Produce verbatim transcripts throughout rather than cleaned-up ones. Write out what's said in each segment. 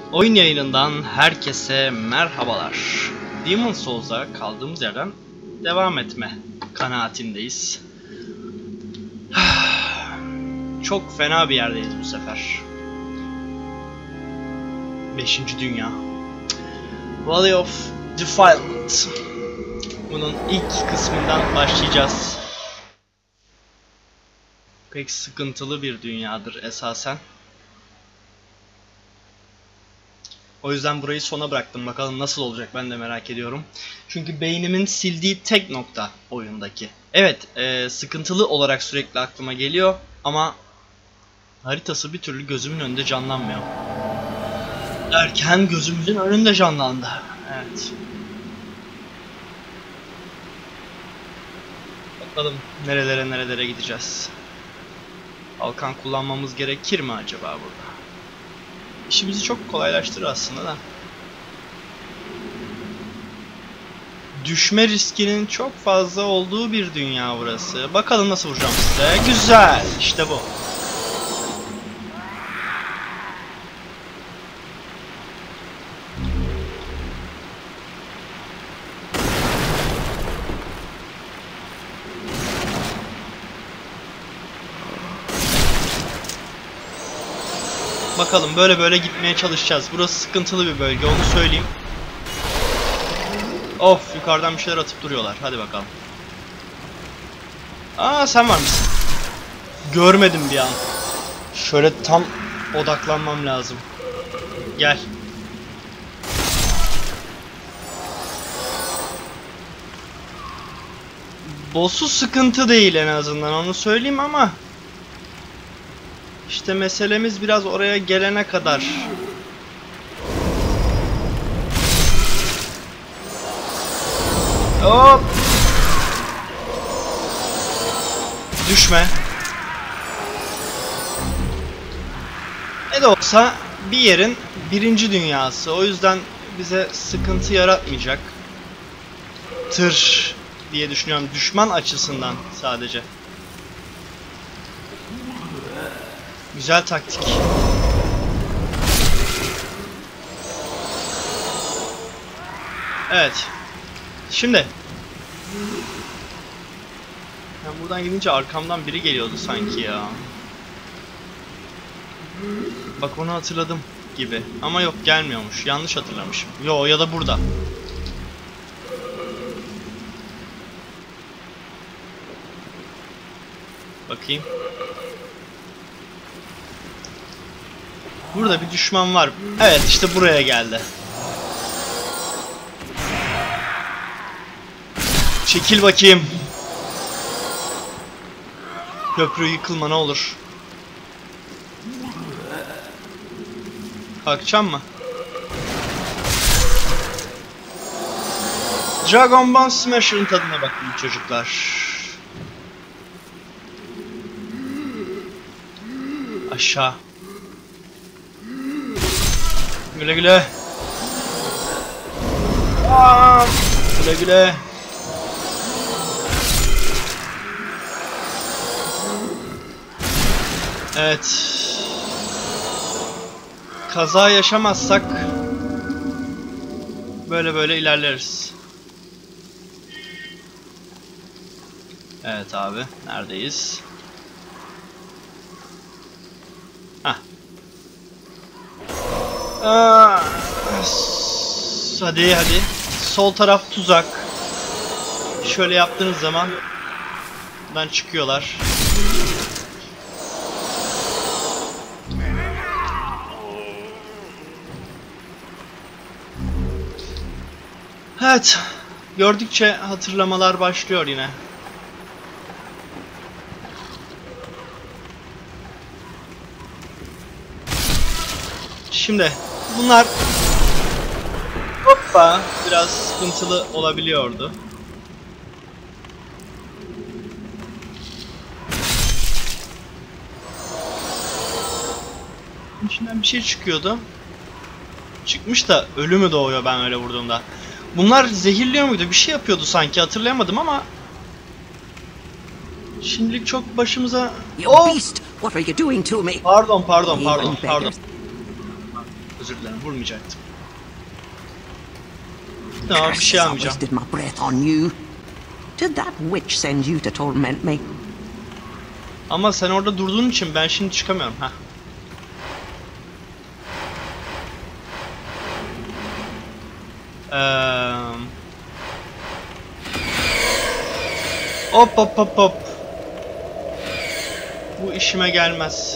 Oyun yayınından herkese merhabalar. Demon's Souls'a kaldığımız yerden devam etme kanaatindeyiz. Çok fena bir yerdeyiz bu sefer. Beşinci dünya. Valley of Defilement. Bunun ilk kısmından başlayacağız. Pek sıkıntılı bir dünyadır esasen. O yüzden burayı sona bıraktım. Bakalım nasıl olacak, ben de merak ediyorum. Çünkü beynimin sildiği tek nokta oyundaki. Evet, e, sıkıntılı olarak sürekli aklıma geliyor ama haritası bir türlü gözümün önünde canlanmıyor. Derken gözümüzün önünde canlandı. Evet. Bakalım nerelere nerelere gideceğiz. Kalkan kullanmamız gerekir mi acaba burada? İşimizi çok kolaylaştırır aslında da. Düşme riskinin çok fazla olduğu bir dünya burası. Bakalım nasıl vuracağım size. Güzel. İşte bu. Bakalım böyle böyle gitmeye çalışacağız. Burası sıkıntılı bir bölge, onu söyleyeyim. Of, yukarıdan bir şeyler atıp duruyorlar. Hadi bakalım. Aa, sen var mısın? Görmedim bir an. Şöyle tam odaklanmam lazım. Gel. Boss'u sıkıntı değil en azından, onu söyleyeyim ama İşte meselemiz biraz oraya gelene kadar. Hop! Düşme. Ne de olsa bir yerin birinci dünyası. O yüzden bize sıkıntı yaratmayacak. Tır diye düşünüyorum. Düşman açısından sadece. Güzel taktik. Evet. Şimdi. Ben buradan gidince arkamdan biri geliyordu sanki ya. Bak, onu hatırladım gibi. Ama yok, gelmiyormuş. Yanlış hatırlamışım. Yo, ya da burada. Bakayım. Burada bir düşman var. Evet, işte buraya geldi. Çekil bakayım. Köprü yıkılma ne olur. Kalkacağım mı? Dragon Ball Smasher'ın tadına bakın çocuklar. Aşağı. Güle güle. Aa, güle güle. Evet. Kaza yaşamazsak böyle böyle ilerleriz. Evet abi, neredeyiz? Hah. Aa, hadi hadi. Sol taraf tuzak. Şöyle yaptığınız zaman buradan çıkıyorlar. Evet. Gördükçe hatırlamalar başlıyor yine. Şimdi bunlar hoppa biraz sıkıntılı olabiliyordu. İçinden bir şey çıkıyordu. Çıkmış da ölü mü doğuyor ben öyle vurduğumda? Bunlar zehirliyor muydu? Bir şey yapıyordu sanki, hatırlayamadım ama şimdilik çok başımıza... Oh! Pardon pardon pardon pardon. Özür dilerim, vurmayacaktım. Tamam, bir şey almayacağım. I wasted my breath on you. Did that witch send you to torment me? Ama sen orada durduğun için ben şimdi çıkamıyorum. Heh. Eee... Hop hop hop hop. Bu işime gelmez.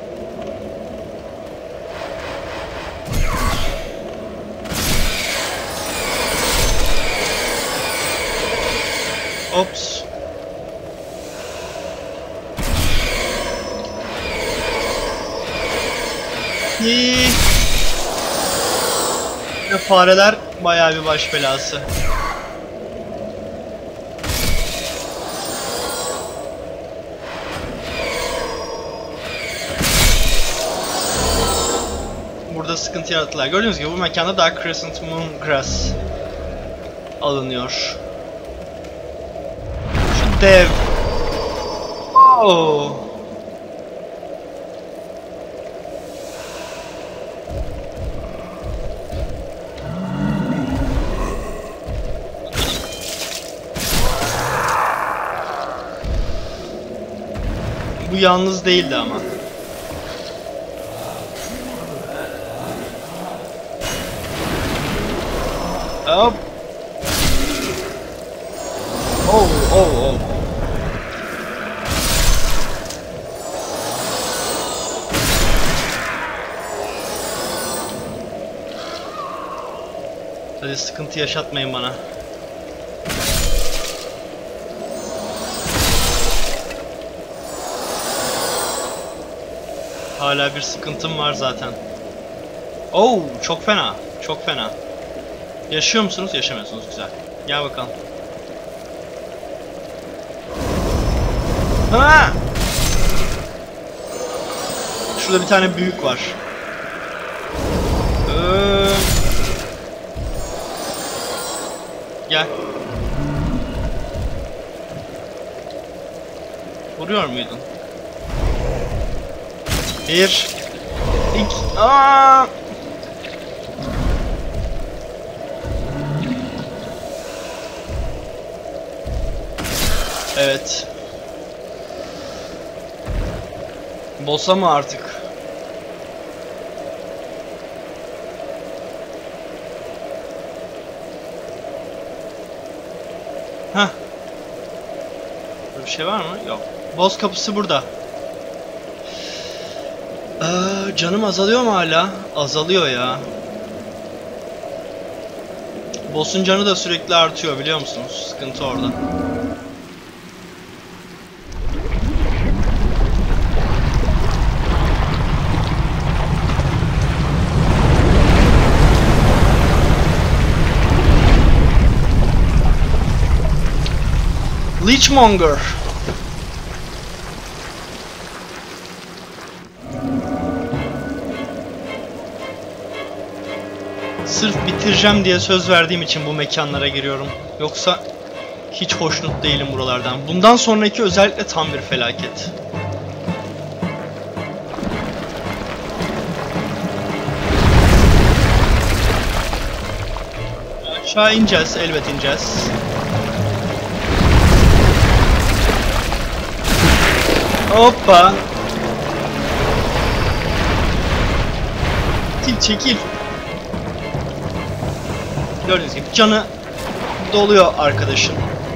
Ops. Yine fareler bayağı bir baş belası. Burada sıkıntı yarattılar. Gördüğünüz gibi bu mekanda Dark Crescent Moon Grass alınıyor. Şu dev. Oh. Bu yalnız değildi ama. Hop. Oh, oh, oh. Hadi sıkıntı yaşatmayın bana. Hala bir sıkıntım var zaten. Oh, çok fena. Çok fena. Yaşıyor musunuz? Yaşamıyorsunuz. Güzel. Gel bakalım. Ha! Şurada bir tane büyük var. Ee... Gel. Vuruyor muydun? Bir, iki, aa! Evet. Boss'a mı artık? Heh. Burada bir şey var mı? Yok. Boss kapısı burada. Ee, canım azalıyor mu hala? Azalıyor ya. Boss'un canı da sürekli artıyor, biliyor musunuz? Sıkıntı orada. Leechmonger. Sırf bitireceğim diye söz verdiğim için bu mekanlara giriyorum. Yoksa hiç hoşnut değilim buralardan. Bundan sonraki özellikle tam bir felaket. Aşağı ineceğiz, elbet ineceğiz. Hoppa. Çekil çekil. Gördüğünüz gibi canı doluyor arkadaşın.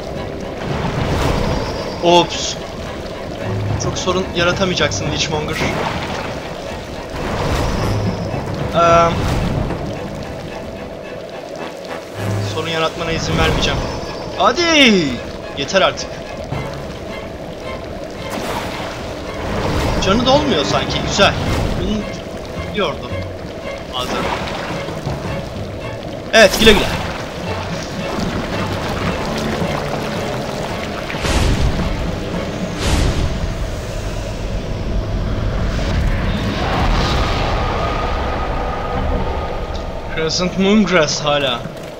Ops. Çok sorun yaratamayacaksın Leechmonger. Ee, sorun yaratmana izin vermeyeceğim. Hadi. Yeter artık. Canı dolmuyor sanki. Güzel. Bunu biliyordum. Bazen. Evet, güle güle. Crescent Moon Grass hala.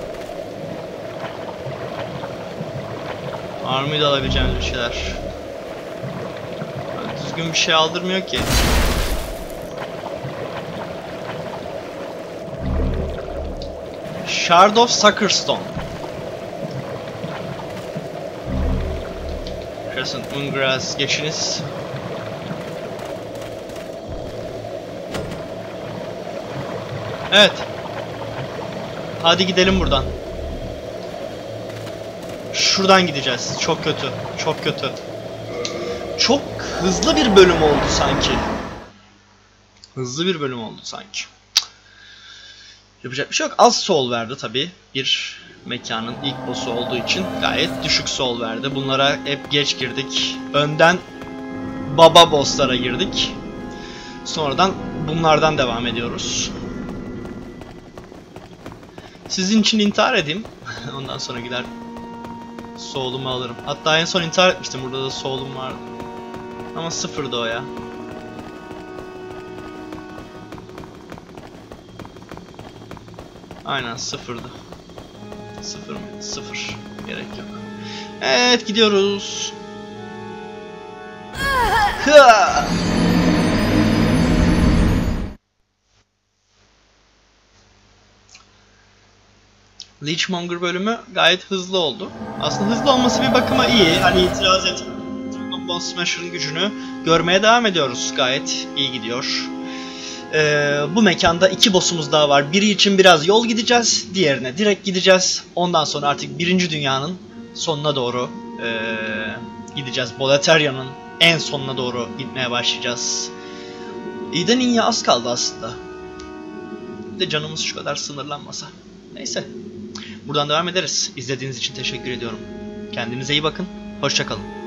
Var mıydı alabileceğimiz bir şeyler? Düzgün bir şey aldırmıyor ki. Shard of Suckerstone. Crescent Moongrass geçiniz. Evet. Hadi gidelim buradan. Şuradan gideceğiz. Çok kötü. Çok kötü. Çok hızlı bir bölüm oldu sanki. Hızlı bir bölüm oldu sanki. Yapacak bir şey yok. Az soul verdi tabi. Bir mekanın ilk boss'u olduğu için gayet düşük soul verdi. Bunlara hep geç girdik. Önden baba boss'lara girdik. Sonradan bunlardan devam ediyoruz. Sizin için intihar edeyim. Ondan sonra gider soul'umu alırım. Hatta en son intihar etmiştim. Burada da soul'um vardı. Ama sıfırdı o ya. Aynen sıfırdı. Sıfır mı? Sıfır. Gerek yok. Evet gidiyoruz. Hıa! Leechmonger bölümü gayet hızlı oldu. Aslında hızlı olması bir bakıma iyi. Hani itiraz etmem. Dragon Ball Smasher'ın gücünü görmeye devam ediyoruz. Gayet iyi gidiyor. Ee, bu mekanda iki boss'umuz daha var. Biri için biraz yol gideceğiz. Diğerine direkt gideceğiz. Ondan sonra artık birinci dünyanın sonuna doğru ee, gideceğiz. Boletaria'nın en sonuna doğru gitmeye başlayacağız. İyiden iyiye az kaldı aslında. Bir de canımız şu kadar sınırlanmasa. Neyse. Buradan devam ederiz. İzlediğiniz için teşekkür ediyorum. Kendinize iyi bakın. Hoşça kalın.